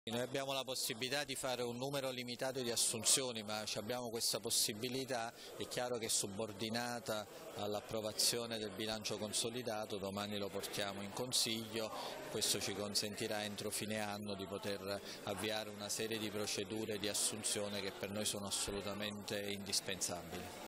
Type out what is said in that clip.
Noi abbiamo la possibilità di fare un numero limitato di assunzioni, ma abbiamo questa possibilità, è chiaro che è subordinata all'approvazione del bilancio consolidato, domani lo portiamo in Consiglio, questo ci consentirà entro fine anno di poter avviare una serie di procedure di assunzione che per noi sono assolutamente indispensabili.